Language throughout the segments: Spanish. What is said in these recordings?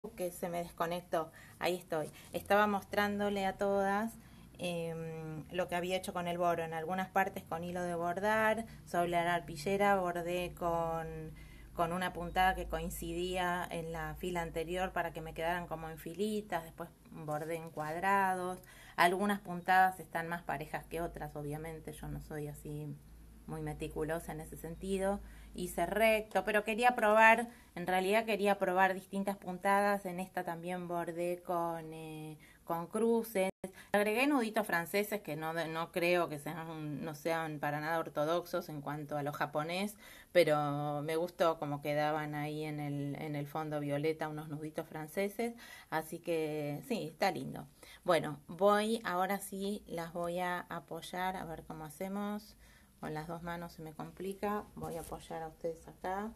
que se me desconectó. Ahí estoy. Estaba mostrándole a todas lo que había hecho con el boro. En algunas partes con hilo de bordar, sobre la arpillera bordé con una puntada que coincidía en la fila anterior para que me quedaran como en filitas. Después bordé en cuadrados. Algunas puntadas están más parejas que otras, obviamente. Yo no soy así muy meticulosa en ese sentido. Hice recto, pero quería probar, en realidad quería probar distintas puntadas. En esta también bordé con cruces. Agregué nuditos franceses que no creo que no sean para nada ortodoxos en cuanto a lo japonés, pero me gustó como quedaban ahí en el fondo violeta unos nuditos franceses, así que sí, está lindo. Bueno, ahora sí las voy a apoyar, a ver cómo hacemos. Con las dos manos se me complica. Voy a apoyar a ustedes acá.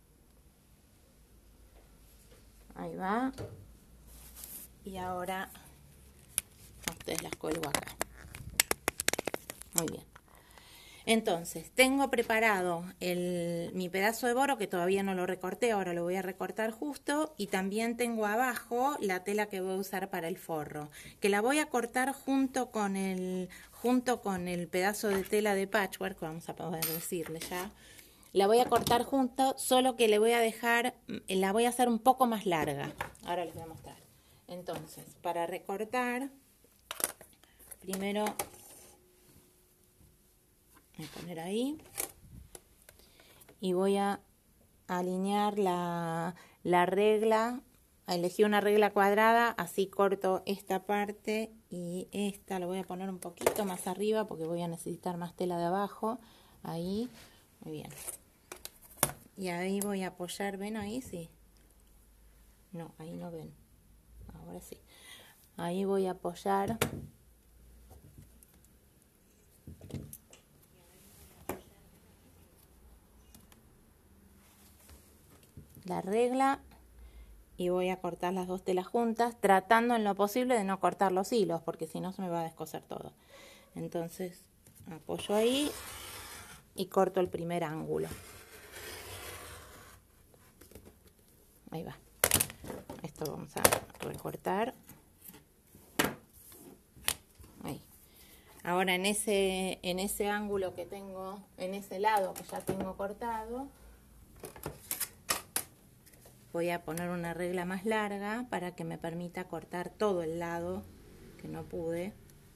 Ahí va. Y ahora a ustedes las cuelgo acá. Muy bien. Entonces, tengo preparado mi pedazo de boro que todavía no lo recorté, ahora lo voy a recortar justo. Y también tengo abajo la tela que voy a usar para el forro, que la voy a cortar junto con el pedazo de tela de patchwork, vamos a poder decirle ya. La voy a cortar junto, solo que le voy a dejar, la voy a hacer un poco más larga. Ahora les voy a mostrar. Entonces, para recortar, primero voy a poner ahí y voy a alinear la regla. Elegí una regla cuadrada, así corto esta parte y esta la voy a poner un poquito más arriba porque voy a necesitar más tela de abajo. Ahí, muy bien. Y ahí voy a apoyar, ¿ven ahí? Sí. No, ahí no ven. Ahora sí. Ahí voy a apoyar la regla y voy a cortar las dos telas juntas, tratando en lo posible de no cortar los hilos, porque si no se me va a descoser todo. Entonces, apoyo ahí y corto el primer ángulo. Ahí va. Esto vamos a recortar. Ahí. Ahora en ese ángulo que tengo, en ese lado que ya tengo cortado, voy a poner una regla más larga para que me permita cortar todo el lado que no pude.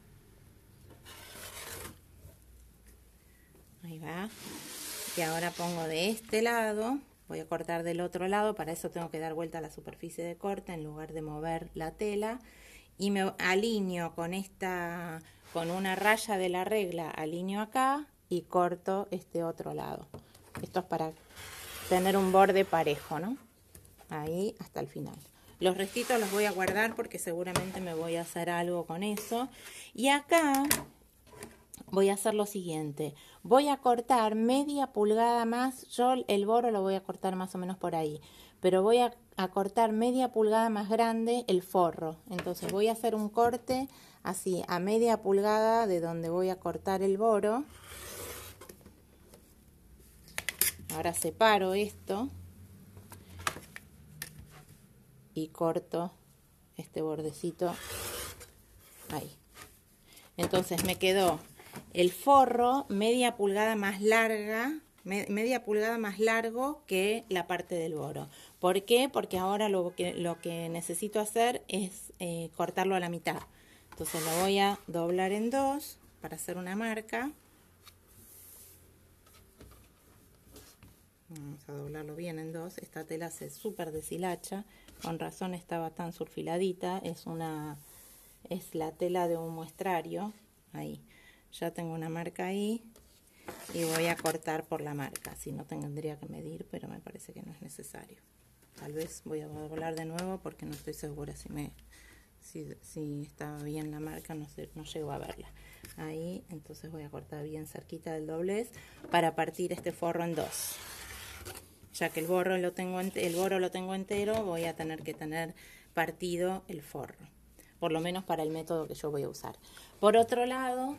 Ahí va. Y ahora pongo de este lado, voy a cortar del otro lado, para eso tengo que dar vuelta a la superficie de corte en lugar de mover la tela. Y me alineo con una raya de la regla, alineo acá y corto este otro lado. Esto es para tener un borde parejo, ¿no? Ahí hasta el final. Los restitos los voy a guardar porque seguramente me voy a hacer algo con eso. Y acá voy a hacer lo siguiente. Voy a cortar media pulgada más. Yo el boro lo voy a cortar más o menos por ahí. Pero voy a cortar media pulgada más grande el forro. Entonces voy a hacer un corte así a media pulgada de donde voy a cortar el boro. Ahora separo esto y corto este bordecito ahí. Entonces me quedó el forro media pulgada más larga, media pulgada más largo que la parte del boro. ¿Por qué? Porque ahora lo que necesito hacer es cortarlo a la mitad. Entonces lo voy a doblar en dos para hacer una marca. Vamos a doblarlo bien en dos. Esta tela se súper deshilacha. Con razón estaba tan surfiladita. Es la tela de un muestrario. Ahí. Ya tengo una marca ahí. Y voy a cortar por la marca. Si no tendría que medir, pero me parece que no es necesario. Tal vez voy a doblar de nuevo porque no estoy segura si está bien la marca. No llego a verla. Ahí. Entonces voy a cortar bien cerquita del doblez para partir este forro en dos. Ya que el boro lo tengo entero, voy a tener que tener partido el forro, por lo menos para el método que yo voy a usar. Por otro lado,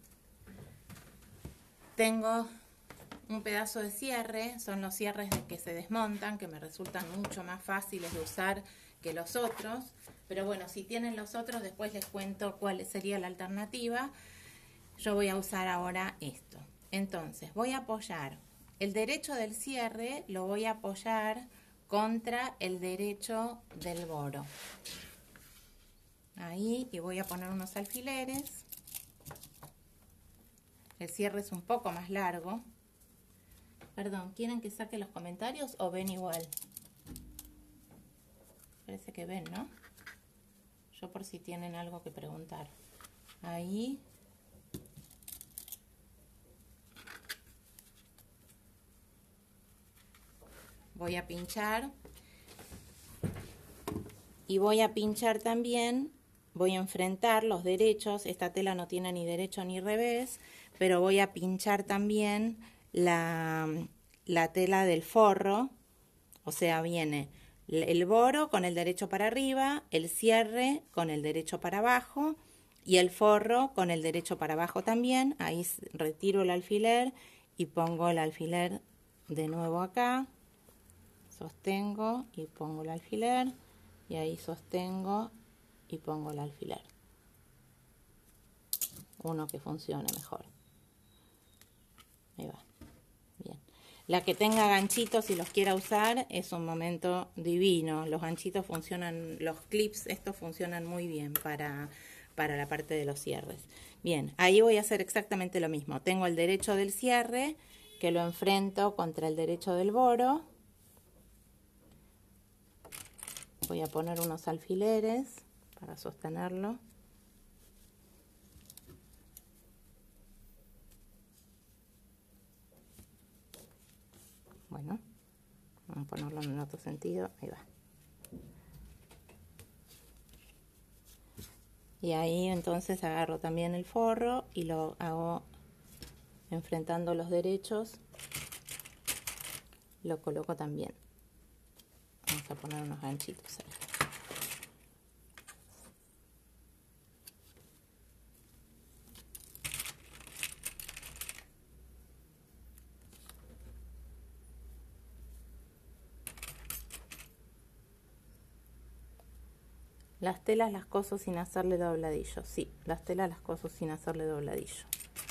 tengo un pedazo de cierre, son los cierres que se desmontan, que me resultan mucho más fáciles de usar que los otros, pero bueno, si tienen los otros, después les cuento cuál sería la alternativa. Yo voy a usar ahora esto. Entonces, voy a apoyar el derecho del cierre, lo voy a apoyar contra el derecho del boro. Ahí, y voy a poner unos alfileres. El cierre es un poco más largo. Perdón, ¿quieren que saque los comentarios o ven igual? Parece que ven, ¿no? Yo por si tienen algo que preguntar. Ahí. Voy a pinchar. Y voy a pinchar también, voy a enfrentar los derechos. Esta tela no tiene ni derecho ni revés, pero voy a pinchar también la tela del forro. O sea, viene el boro con el derecho para arriba, el cierre con el derecho para abajo y el forro con el derecho para abajo también. Ahí retiro el alfiler y pongo el alfiler de nuevo acá. Sostengo y pongo el alfiler. Y ahí sostengo y pongo el alfiler. Uno que funcione mejor. Ahí va. Bien. La que tenga ganchitos, si los quiera usar, es un momento divino. Los ganchitos funcionan, los clips, estos funcionan muy bien para la parte de los cierres. Bien, ahí voy a hacer exactamente lo mismo. Tengo el derecho del cierre, que lo enfrento contra el derecho del boro. Voy a poner unos alfileres para sostenerlo. Bueno, vamos a ponerlo en otro sentido. Ahí va. Y ahí entonces agarro también el forro y lo hago enfrentando los derechos. Lo coloco también. Vamos a poner unos ganchitos ahí. Las telas las coso sin hacerle dobladillo. Sí, las telas las coso sin hacerle dobladillo.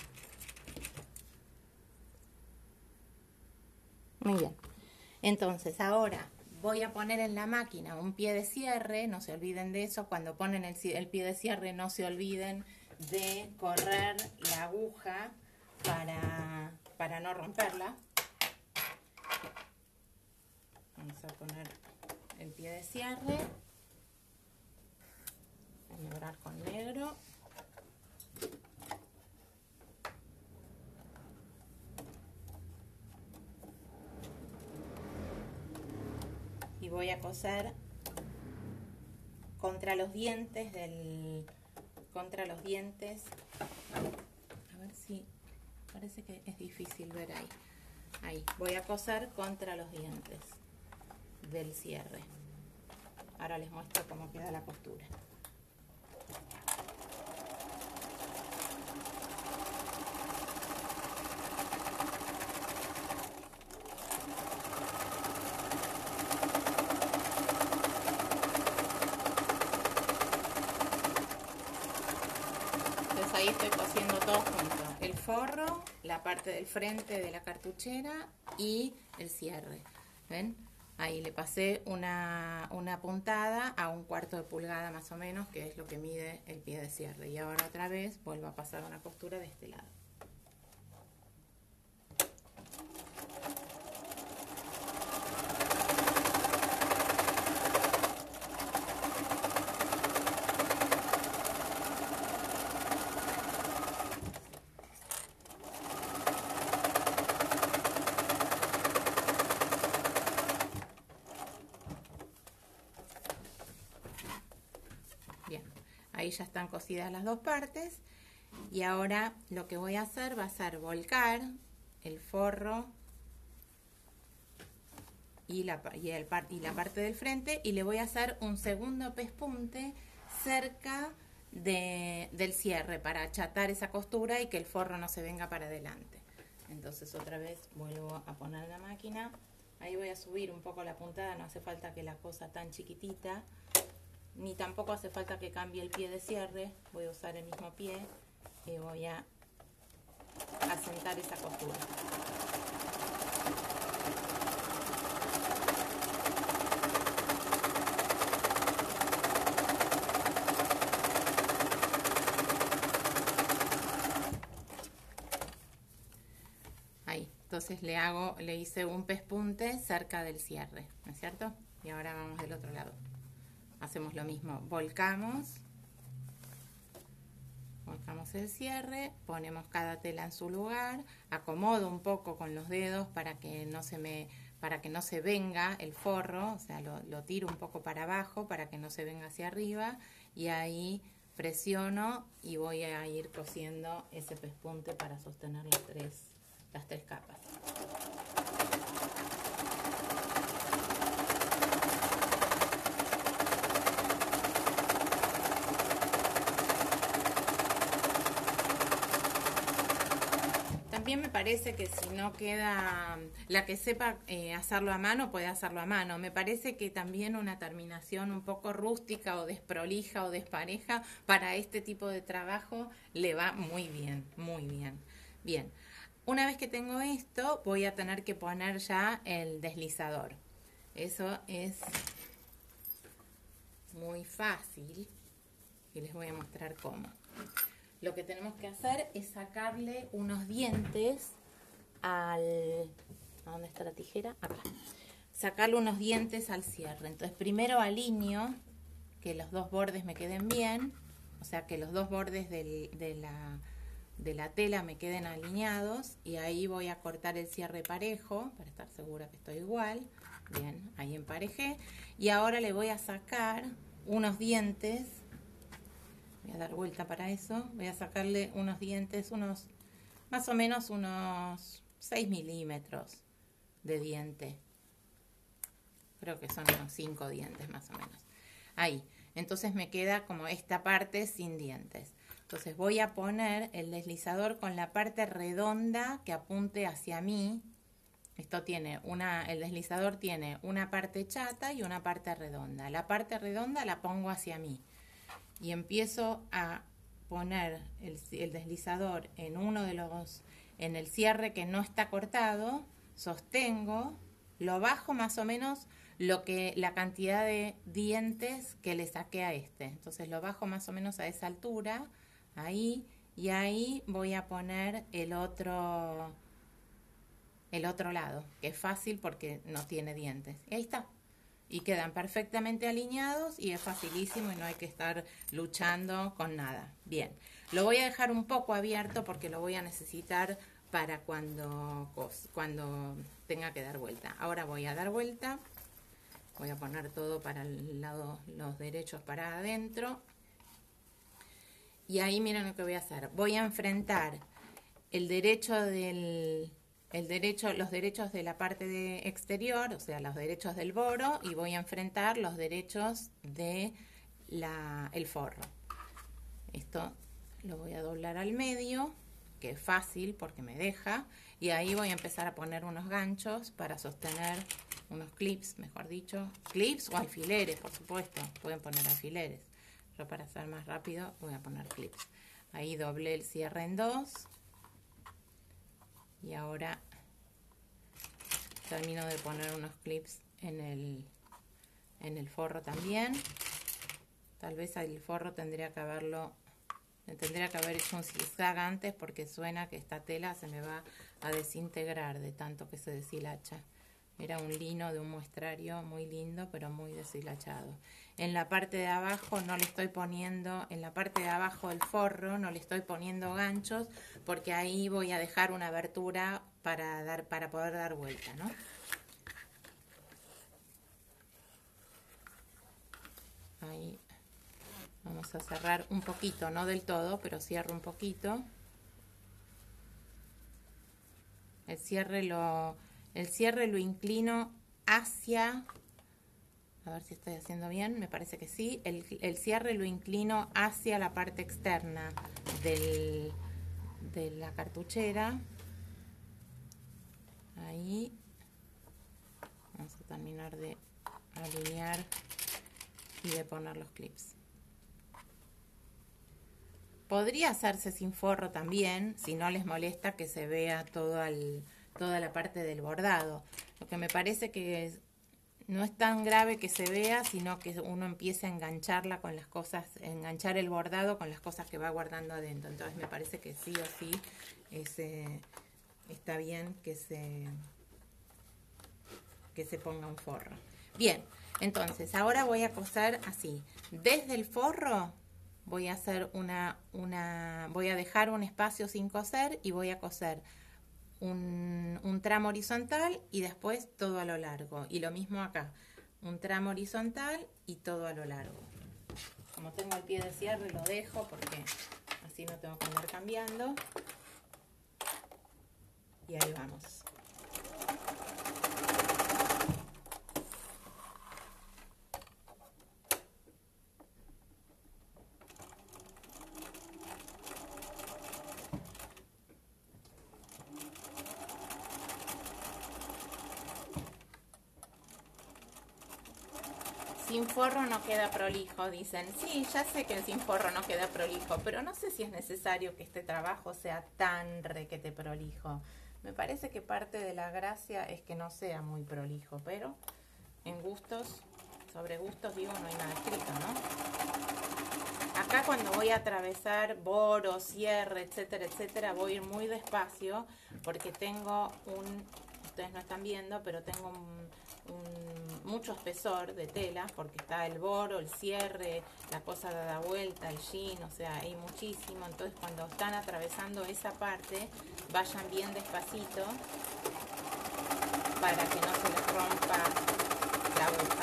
Muy bien. Entonces ahora voy a poner en la máquina un pie de cierre. No se olviden de eso. Cuando ponen el pie de cierre, no se olviden de correr la aguja para no romperla. Vamos a poner el pie de cierre. Enhebrar con negro. Y voy a coser contra los dientes a ver si parece que es difícil ver ahí voy a coser contra los dientes del cierre. Ahora les muestro cómo queda la costura. Ahí estoy cosiendo todo junto, el forro, la parte del frente de la cartuchera y el cierre. ¿Ven? Ahí le pasé una puntada a 1/4 de pulgada más o menos, que es lo que mide el pie de cierre. Y ahora otra vez vuelvo a pasar una costura de este lado. Bien, ahí ya están cosidas las dos partes y ahora lo que voy a hacer va a ser volcar el forro y la parte del frente y le voy a hacer un segundo pespunte cerca del cierre para achatar esa costura y que el forro no se venga para adelante. Entonces otra vez vuelvo a poner la máquina. Ahí voy a subir un poco la puntada, no hace falta que la cosa tan chiquitita. ni tampoco hace falta que cambie el pie de cierre. Voy a usar el mismo pie y voy a asentar esa costura. Ahí, entonces le hice un pespunte cerca del cierre, ¿no es cierto? Y ahora vamos del otro lado. Hacemos lo mismo, volcamos el cierre, ponemos cada tela en su lugar, acomodo un poco con los dedos para que no se venga el forro, o sea, lo tiro un poco para abajo para que no se venga hacia arriba, y ahí presiono y voy a ir cosiendo ese pespunte para sostener las tres capas. También me parece que si no queda, la que sepa hacerlo a mano puede hacerlo a mano. Me parece que también una terminación un poco rústica o desprolija o despareja para este tipo de trabajo le va muy bien, muy bien. Bien, una vez que tengo esto voy a tener que poner ya el deslizador. Eso es muy fácil y les voy a mostrar cómo. Lo que tenemos que hacer es sacarle unos dientes ¿a dónde está la tijera? Acá. Sacarle unos dientes al cierre. Entonces primero alineo que los dos bordes me queden bien, o sea que los dos bordes de la tela me queden alineados, y ahí voy a cortar el cierre parejo para estar segura que estoy igual. Bien, ahí emparejé, y ahora le voy a sacar unos dientes. Voy a dar vuelta para eso. Voy a sacarle unos dientes, más o menos unos 6 milímetros de diente. Creo que son unos 5 dientes más o menos. Ahí. Entonces me queda como esta parte sin dientes. Entonces voy a poner el deslizador con la parte redonda que apunte hacia mí. El deslizador tiene una parte chata y una parte redonda. La parte redonda la pongo hacia mí. Y empiezo a poner el deslizador en el cierre que no está cortado, sostengo, lo bajo más o menos la cantidad de dientes que le saqué a este. Entonces lo bajo más o menos a esa altura, ahí, y ahí voy a poner el otro lado, que es fácil porque no tiene dientes. Y ahí está. Y quedan perfectamente alineados y es facilísimo y no hay que estar luchando con nada. Bien, lo voy a dejar un poco abierto porque lo voy a necesitar para cuando tenga que dar vuelta. Ahora voy a dar vuelta, voy a poner todo para el lado, los derechos para adentro. Y ahí miren lo que voy a hacer. Voy a enfrentar los derechos de la parte exterior, o sea, los derechos del boro, y voy a enfrentar los derechos de el forro. Esto lo voy a doblar al medio, que es fácil porque me deja, y ahí voy a empezar a poner unos ganchos para sostener, unos clips, mejor dicho, clips o alfileres, por supuesto, pueden poner alfileres. Yo para hacer más rápido voy a poner clips. Ahí doblé el cierre en dos. Y ahora termino de poner unos clips en el forro también. Tal vez el forro tendría que haber hecho un zigzag antes, porque suena que esta tela se me va a desintegrar de tanto que se deshilacha. Era un lino de un muestrario muy lindo, pero muy deshilachado. En la parte de abajo no le estoy poniendo, en la parte de abajo del forro no le estoy poniendo ganchos, porque ahí voy a dejar una abertura para poder dar vuelta, ¿no? Ahí vamos a cerrar un poquito, no del todo, pero cierro un poquito. El cierre lo inclino hacia, a ver si estoy haciendo bien, me parece que sí. El cierre lo inclino hacia la parte externa de la cartuchera. Ahí vamos a terminar de alinear y de poner los clips. Podría hacerse sin forro también, si no les molesta que se vea toda la parte del bordado. Lo que me parece que no es tan grave que se vea, sino que uno empiece a engancharla con las cosas, enganchar el bordado con las cosas que va guardando adentro. Entonces me parece que sí o sí está bien que se ponga un forro. Bien, entonces ahora voy a coser así. Desde el forro voy a hacer voy a dejar un espacio sin coser y voy a coser un tramo horizontal y después todo a lo largo. Y lo mismo acá, un tramo horizontal y todo a lo largo. Como tengo el pie de cierre lo dejo porque así no tengo que andar cambiando. Y ahí vamos. Sin forro no queda prolijo, dicen. Sí, ya sé que sin forro no queda prolijo, pero no sé si es necesario que este trabajo sea tan requete prolijo. Me parece que parte de la gracia es que no sea muy prolijo, pero en gustos, sobre gustos digo, no hay nada escrito, ¿no? Acá cuando voy a atravesar boro, cierre, etcétera, etcétera, voy a ir muy despacio porque tengo ustedes no están viendo, pero tengo mucho espesor de tela porque está el boro, el cierre, la cosa dada vuelta, el jean, o sea, hay muchísimo. Entonces cuando están atravesando esa parte, vayan bien despacito para que no se les rompa la aguja.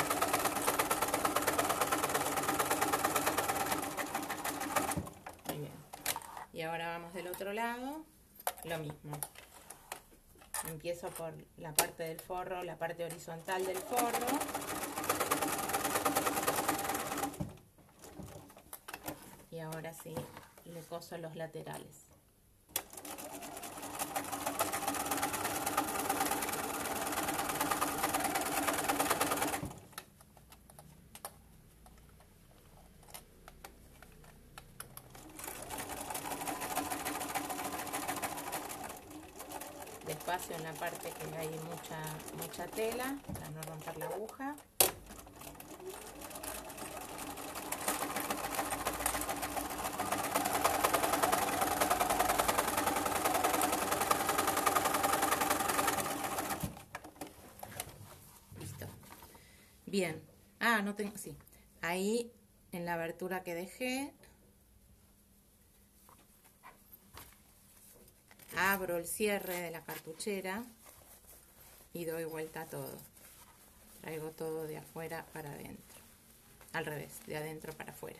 Muy bien. Y ahora vamos del otro lado, lo mismo. Empiezo por la parte del forro, la parte horizontal del forro. Y ahora sí, le coso los laterales. Despacio en la parte que hay mucha tela para no romper la aguja. Listo. Bien. Ah, no tengo, sí. Ahí en la abertura que dejé, abro el cierre de la cartuchera y doy vuelta a todo. Traigo todo de afuera para adentro. Al revés, de adentro para afuera.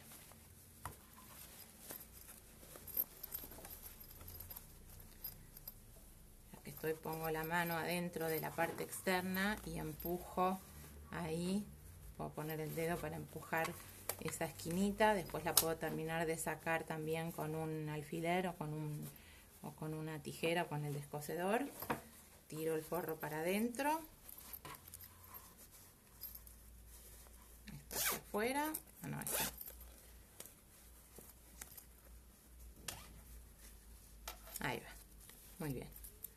Ya que estoy, pongo la mano adentro de la parte externa y empujo ahí. Puedo poner el dedo para empujar esa esquinita. Después la puedo terminar de sacar también con un alfiler o con una tijera o con el descosedor. Tiro el forro para adentro. Esto hacia afuera. Ah, no, ahí está. Ahí va. Muy bien.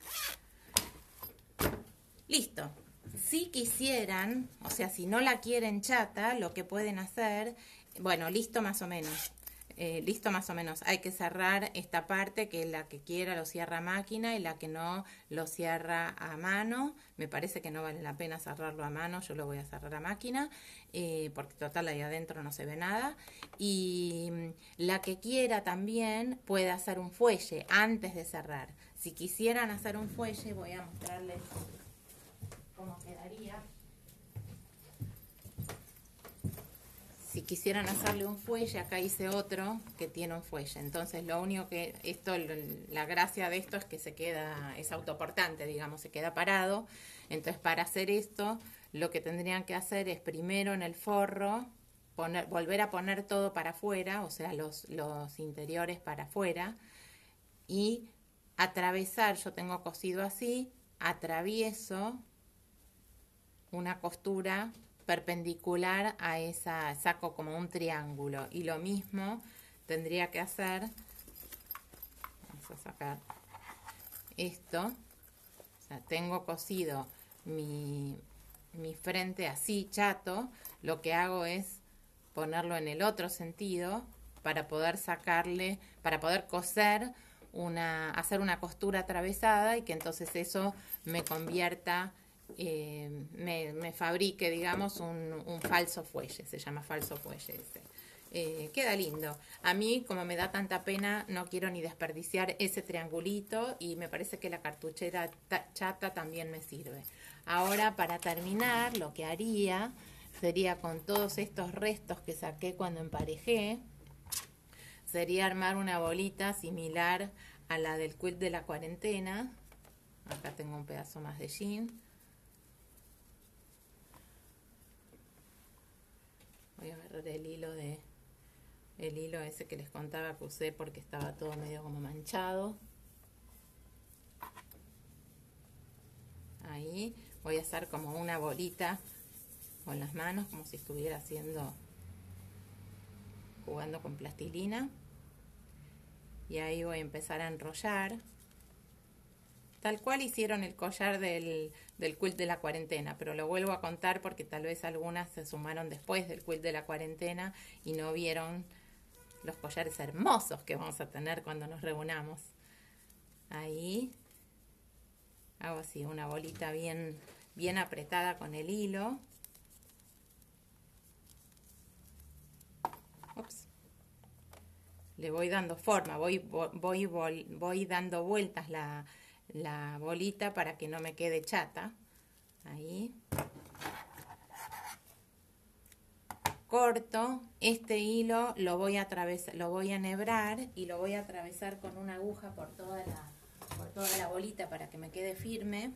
Listo. Si quisieran, o sea, si no la quieren chata, lo que pueden hacer, bueno, listo más o menos. Listo más o menos. Hay que cerrar esta parte, que la que quiera lo cierra a máquina y la que no lo cierra a mano. Me parece que no vale la pena cerrarlo a mano, yo lo voy a cerrar a máquina, porque total ahí adentro no se ve nada. Y la que quiera también puede hacer un fuelle antes de cerrar. Si quisieran hacer un fuelle, voy a mostrarles cómo quedaría. Si quisieran hacerle un fuelle, acá hice otro que tiene un fuelle. Entonces lo único que la gracia de esto es que se queda, es autoportante, digamos, se queda parado. Entonces para hacer esto, lo que tendrían que hacer es primero en el forro, volver a poner todo para afuera, o sea, los interiores para afuera, y atravesar, yo tengo cosido así, atravieso una costura perpendicular a esa, saco como un triángulo. Y lo mismo tendría que hacer, vamos a sacar esto, o sea, tengo cosido mi frente así chato, lo que hago es ponerlo en el otro sentido para poder sacarle, para poder coser hacer una costura atravesada y que entonces eso me convierta, me fabrique, digamos, un falso fuelle, se llama falso fuelle ese. Queda lindo. A mí, como me da tanta pena, no quiero ni desperdiciar ese triangulito y me parece que la cartuchera chata también me sirve. Ahora, para terminar, lo que haría sería, con todos estos restos que saqué cuando emparejé, sería armar una bolita similar a la del quilt de la cuarentena. Acá tengo un pedazo más de jean. Voy a agarrar el hilo ese que les contaba que usé porque estaba todo medio como manchado. Ahí voy a hacer como una bolita con las manos, como si estuviera jugando con plastilina. Y ahí voy a empezar a enrollar, tal cual hicieron el collar del quilt de la cuarentena, pero lo vuelvo a contar porque tal vez algunas se sumaron después del quilt de la cuarentena y no vieron los collares hermosos que vamos a tener cuando nos reunamos. Ahí hago así una bolita bien apretada con el hilo. Ups. Le voy dando forma, voy dando vueltas la bolita para que no me quede chata. Ahí. Corto este hilo, lo voy a enhebrar y lo voy a atravesar con una aguja por toda la bolita para que me quede firme.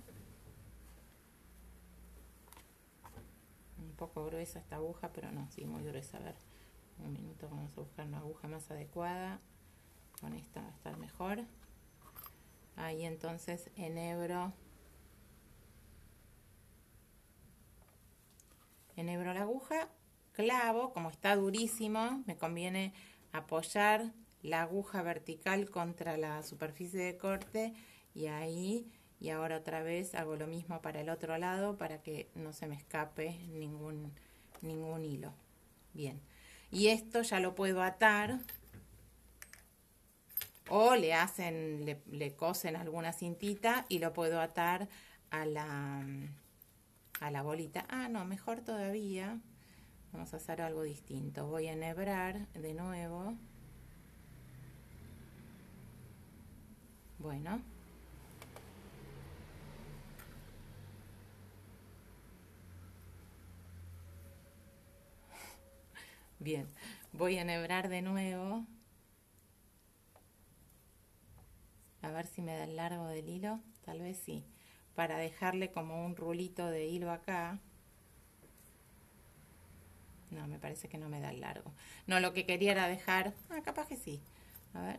Un poco gruesa esta aguja, pero no, sí, muy gruesa. A ver, un minuto, vamos a buscar una aguja más adecuada. Con esta va a estar mejor. Ahí entonces enhebro la aguja, clavo, como está durísimo, me conviene apoyar la aguja vertical contra la superficie de corte y ahí, y ahora otra vez hago lo mismo para el otro lado para que no se me escape ningún hilo. Bien, y esto ya lo puedo atar. O le cosen alguna cintita y lo puedo atar a la bolita. Ah, no, mejor todavía. Vamos a hacer algo distinto. Voy a enhebrar de nuevo. Bueno. Bien, voy a enhebrar de nuevo. A ver si me da el largo del hilo, tal vez sí, para dejarle como un rulito de hilo acá. No, me parece que no me da el largo. No, lo que quería era dejar, capaz que sí. A ver.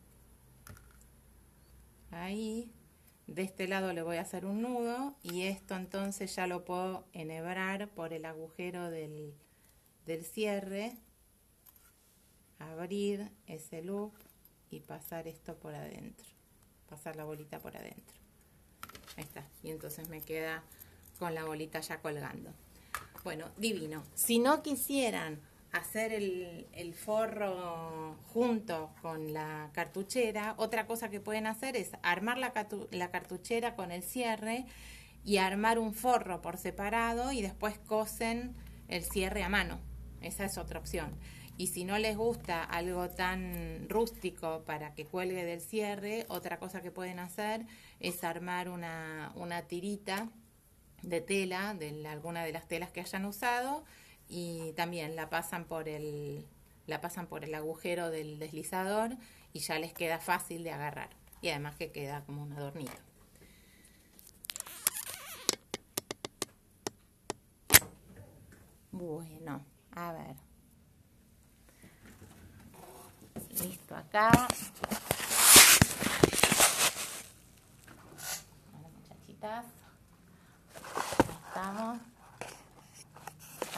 Ahí, de este lado le voy a hacer un nudo y esto entonces ya lo puedo enhebrar por el agujero del cierre. Abrir ese loop y pasar esto por adentro. Pasar la bolita por adentro. Ahí está. Y entonces me queda con la bolita ya colgando. Bueno, divino. Si no quisieran hacer el forro junto con la cartuchera, otra cosa que pueden hacer es armar la cartuchera con el cierre y armar un forro por separado y después cosen el cierre a mano. Esa es otra opción. Y si no les gusta algo tan rústico para que cuelgue del cierre, otra cosa que pueden hacer es armar una tirita de tela, de alguna de las telas que hayan usado, y también la pasan por el agujero del deslizador y ya les queda fácil de agarrar. Y además que queda como un adornito. Bueno, a ver. Listo acá. Hola muchachitas. Ahí estamos.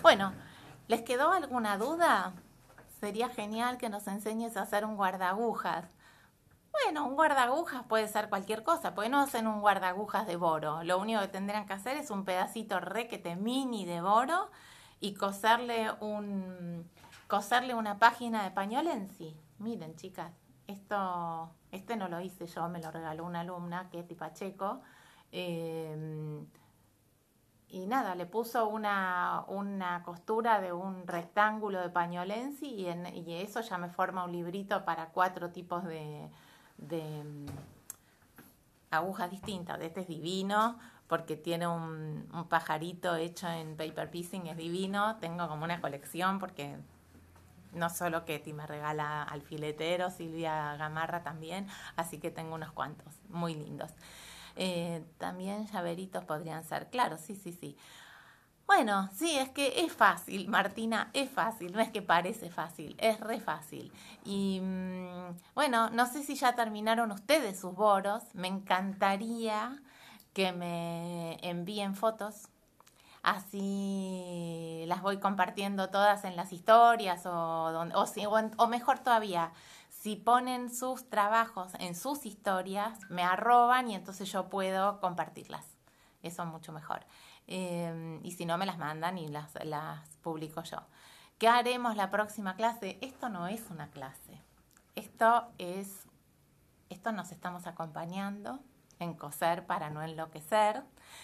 Bueno, ¿les quedó alguna duda? Sería genial que nos enseñes a hacer un guardagujas. Bueno, un guardagujas puede ser cualquier cosa, porque no hacen un guardagujas de boro. Lo único que tendrían que hacer es un pedacito requete mini de boro y coserle una página de pañol en sí. Miren, chicas, este no lo hice yo, me lo regaló una alumna, Ketty Pacheco. Y nada, le puso una costura de un rectángulo de pañolensi y eso ya me forma un librito para 4 tipos de agujas distintas. Este es divino porque tiene un pajarito hecho en paper piecing, es divino. Tengo como una colección porque no solo Ketty me regala alfileteros, Silvia Gamarra también, así que tengo unos cuantos muy lindos. También llaveritos podrían ser, claro, sí. Bueno, sí, es que es fácil, Martina, es fácil, no es que parece fácil, es re fácil. Y bueno, no sé si ya terminaron ustedes sus boros, me encantaría que me envíen fotos, así las voy compartiendo todas en las historias o mejor todavía, si ponen sus trabajos en sus historias, me arroban y entonces yo puedo compartirlas. Eso es mucho mejor. Y si no, me las mandan y las publico yo. ¿Qué haremos la próxima clase? Esto no es una clase. Esto nos estamos acompañando en coser para no enloquecer.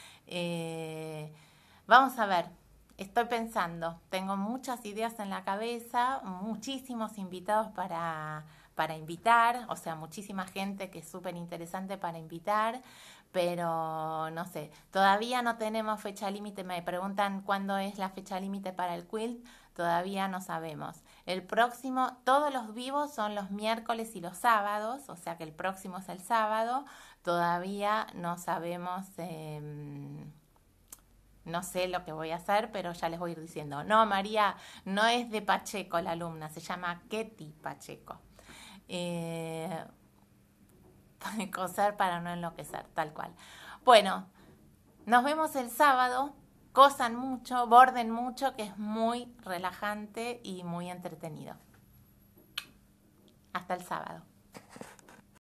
Vamos a ver, estoy pensando, tengo muchas ideas en la cabeza, muchísimos invitados para invitar, o sea, muchísima gente que es súper interesante para invitar, pero no sé, todavía no tenemos fecha límite. Me preguntan cuándo es la fecha límite para el quilt, todavía no sabemos. El próximo, todos los vivos son los miércoles y los sábados, o sea que el próximo es el sábado, todavía no sabemos. No sé lo que voy a hacer, pero ya les voy a ir diciendo. No, María, no es de Pacheco la alumna, se llama Ketty Pacheco. Coser para no enloquecer, tal cual. Bueno, nos vemos el sábado. Cosan mucho, borden mucho, que es muy relajante y muy entretenido. Hasta el sábado.